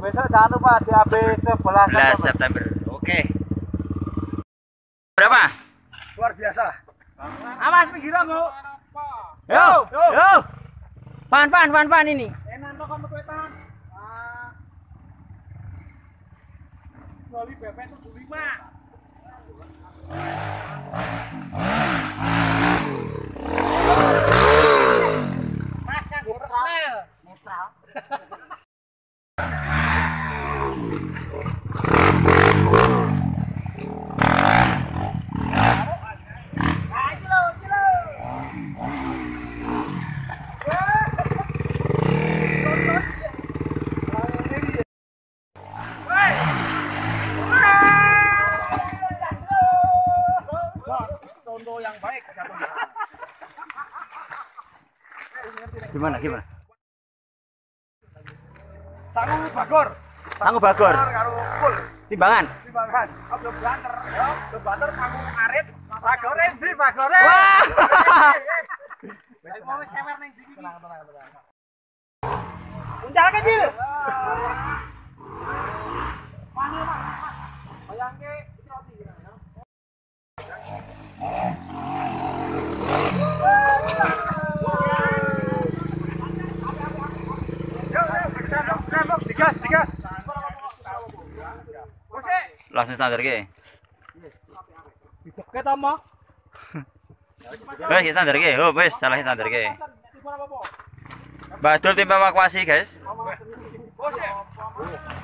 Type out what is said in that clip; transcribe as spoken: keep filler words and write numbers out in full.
Besok jangan lupa J A B sebelas September. Oke. Berapa? Luar biasa. Awas pinggiran, Bu. Yo, yo. Pan, pan, pan, pan ini. Enak kok kamu kuetan. Loli B P tujuh puluh lima. Mas kan netral. Netral. Contoh yang baik. Gimana, gimana? Sangu bagor. Sangu bagor. Karo full. Timbangan. Timbangan. Ojo banter, ya. Ojo banter sangu arit. Bagore ndi bagore? Wah. Mau wis kewer ning ndi. Tenang, tenang, tenang. Uncal kecil. Mana, Mas? Bayangke roti ya. Digas, digas. Langsung standar ke. Kita mau. Wes standar ke. Oh, wes salah standar ke. Badul tim evakuasi, guys.